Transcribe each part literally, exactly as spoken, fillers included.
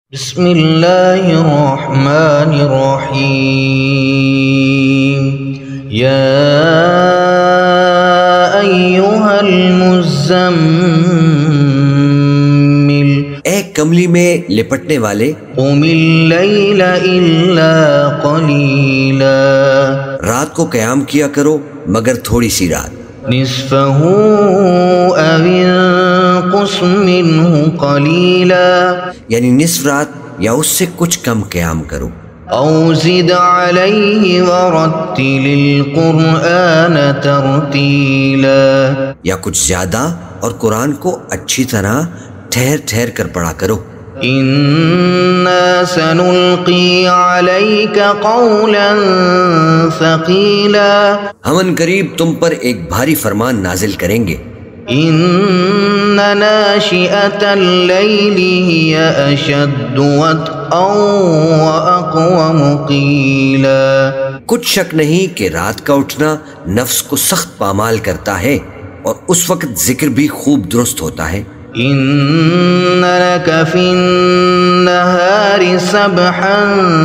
بسم اللہ الرحمن الرحیم یا ایہا المزمل، اے کملی میں لپٹنے والے، قم اللیل الا قلیلا، رات کو قیام کیا کرو مگر تھوڑی سی رات، نصفہ او انقص منہ قلیلا، یعنی نصف رات یا اس سے کچھ کم قیام کرو، او زد علیہ ورتل القرآن ترتیلا، یا کچھ زیادہ اور قرآن کو اچھی طرح ٹھہر ٹھہر کر پڑھا کرو، انا سنلقی علیک قولا ثقیلا، ہم ان قریب تم پر ایک بھاری فرمان نازل کریں گے، ان ناشئۃ اللیل ہی اشد وطئا واقوم قیلا، کچھ شک نہیں کہ رات کا اٹھنا نفس کو سخت پامال کرتا ہے اور اس وقت ذکر بھی خوب درست ہوتا ہے، ان لک فی النہار سبحا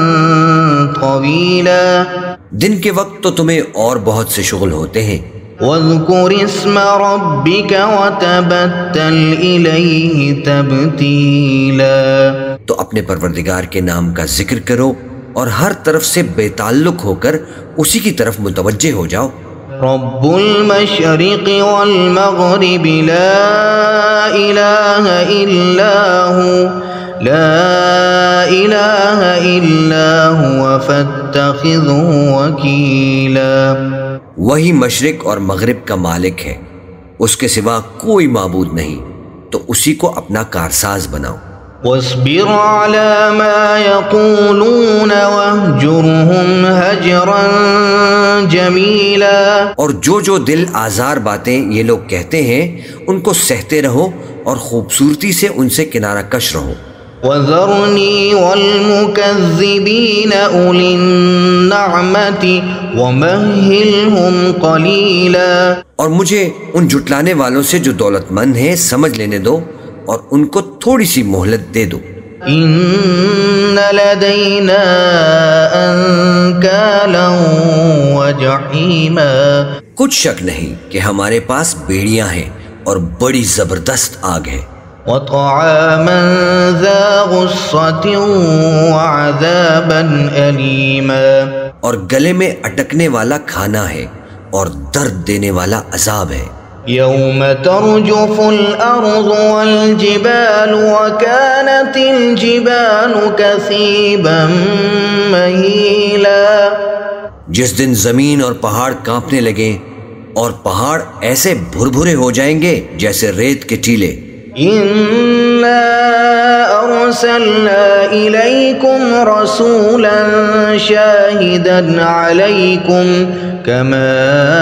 طویلا، دن کے وقت تو تمہیں اور بہت سے شغل ہوتے ہیں، واذکر اسم ربک وتبتل الیہ تبتیلا، تو اپنے پروردگار کے نام کا ذکر کرو اور ہر طرف سے بے تعلق ہو کر اسی کی طرف متوجہ ہو جاؤ، رب المشرق والمغرب لا الہ الا ہو لا الہ الا ہوا فاتخذہ وکیلا، وہی مشرق اور مغرب کا مالک ہے، اس کے سوا کوئی معبود نہیں، تو اسی کو اپنا کارساز بناؤ، واصبر على ما يقولون واهجرهم هجرا جمیلا، اور جو جو دل آزار باتیں یہ لوگ کہتے ہیں ان کو سہتے رہو اور خوبصورتی سے ان سے کنارہ کش رہو، وذرنی والمکذبین اولی النعمت ومہلہم قلیلا، اور مجھے ان جھٹلانے والوں سے جو دولت مند ہیں سمجھ لینے دو اور ان کو تھوڑی سی مہلت دے دو، ان لدینا انکالا وجحیما، کچھ شک نہیں کہ ہمارے پاس بیڑیاں ہیں اور بڑی زبردست آگ ہے، وطعاما ذا غصة وعذابا أليما، اور گلے میں اٹکنے والا کھانا ہے اور درد دینے والا عذاب ہے، يوم ترجف الأرض والجبال وكانت الجبال كثيبا مهيلا، جس دن زمین اور پہاڑ کانپنے لگیں اور پہاڑ ایسے بھر بھرے ہو جائیں گے جیسے ریت کے ٹیلے، إنا أرسلنا إليكم رسولا شاهدا عليكم كما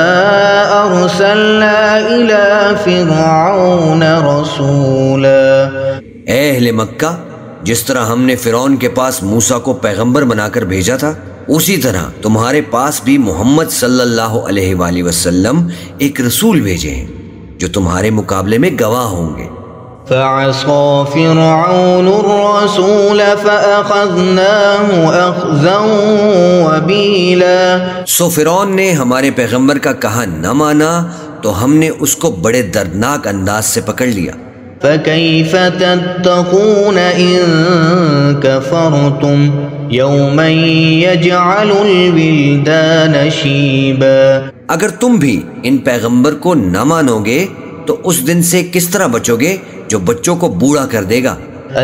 أرسلنا إلى فرعون رسولا، اے اہل مکہ، جس طرح ہم نے فرعون کے پاس موسیٰ کو پیغمبر بنا کر بھیجا تھا اسی طرح تمہارے پاس بھی محمد صلی اللہ علیہ وآلہ وسلم ایک رسول بھیجے ہیں جو تمہارے مقابلے میں گواہ ہوں گے، فعصى فرعون الرسول فأخذناه أخذا وبيلا، سو فرعون نے ہمارے پیغمبر کا کہا نہ مانا تو ہم نے اس کو بڑے دردناک انداز سے پکڑ لیا، فكيف تتقون إن كفرتم يوما يجعل الولدان شيبا، اگر تم بھی ان پیغمبر کو نہ مانو گے تو اس دن سے کس طرح بچو گے جو بچوں کو بوڑھا کر دے گا،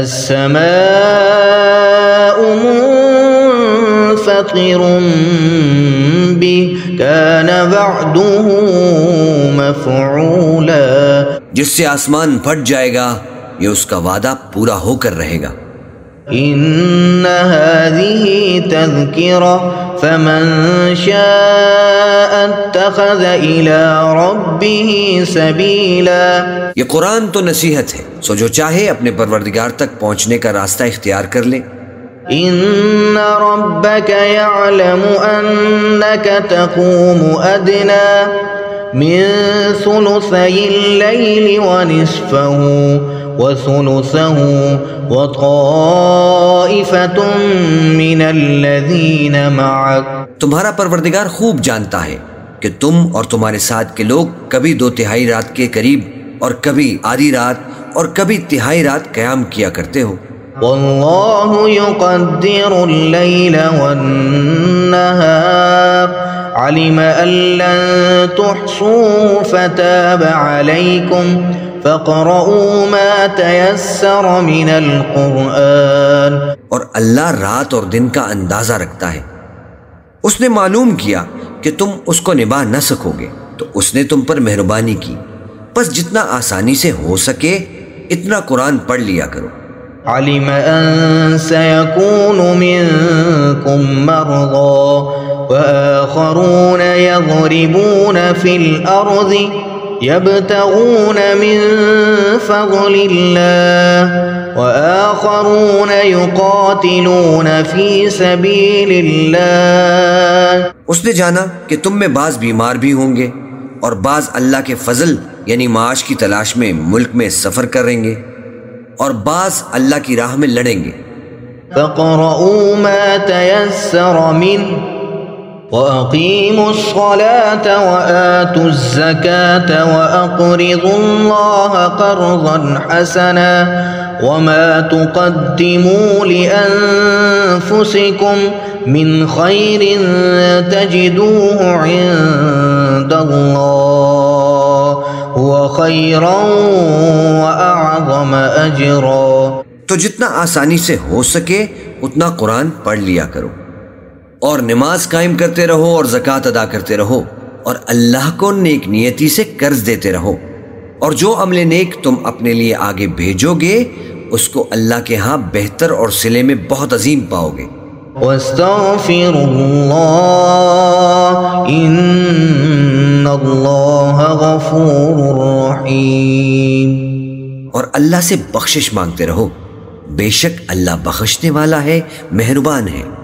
السماء منفطر به كان وعده مفعولا، جس سے آسمان پھٹ جائے گا یہ اس کا وعدہ پورا ہو کر رہے گا، ان هذه تذکرہ فمن شاء اتخذ الى ربه سبیلا، یہ قرآن تو نصیحت ہے، سو جو چاہے اپنے پروردگار تک پہنچنے کا راستہ اختیار کر لے، ان ربک یعلم انک تقوم ادنی من ثلثی اللیل ونصفہ وثلثه وطائفة من الذين معك. تمہارا پروردگار خوب جانتا ہے کہ تم اور تمہارے ساتھ کے لوگ کبھی دو تہائی رات کے قریب اور کبھی آدھی رات اور کبھی تہائی رات قیام کیا کرتے ہو. واللہ یقدر اللیل والنہار علم ان لن تحصوا فتاب علیکم فاقرؤوا ما تیسر من القرآن. اور اللہ رات اور دن کا اندازہ رکھتا ہے. اس نے معلوم کیا کہ تم اس کو نبھا نہ سکو گے تو اس نے تم پر مہربانی کی، بس جتنا آسانی سے ہو سکے اتنا قرآن پڑھ لیا کرو. علم ان سيكون منكم مرضى وآخرون يضربون في الأرض يبتغون من فضل الله وآخرون يقاتلون في سبيل الله. اس نے جانا کہ تم میں بعض بیمار بھی ہوں گے اور بعض اللہ کے فضل یعنی معاش کی تلاش میں ملک میں سفر کریں گے اور بعض اللہ کی راہ میں لڑیں گے. فَقْرَؤُوا مَا تَيَسَّرَ مِنْهُ وَأَقِيمُوا الصَّلَاةَ وَآتُوا الزَّكَاةَ وَأَقْرِضُوا اللَّهَ قَرْضًا حَسَنًا وَمَا تُقَدِّمُوا لِأَنفُسِكُمْ مِنْ خَيْرٍ تَجِدُوهُ عِندَ اللَّهِ هُوَ خَيْرًا وَأَعْظَمَ أَجْرًا. تو جتنا آسانی سے ہو سکے اتنا قرآن پڑھ لیا کرو اور نماز قائم کرتے رہو اور زکوٰۃ ادا کرتے رہو اور اللہ کو نیک نیتی سے قرض دیتے رہو، اور جو عمل نیک تم اپنے لیے آگے بھیجو گے اس کو اللہ کے ہاں بہتر اور صلے میں بہت عظیم پاؤ گے. وَاسْتَغْفِرُوا اللَّهَ إِنَّ اللَّهَ غَفُورٌ رَحِيمٌ. اور اللہ سے بخشش مانگتے رہو، بے شک اللہ بخشنے والا ہے، مہربان ہے.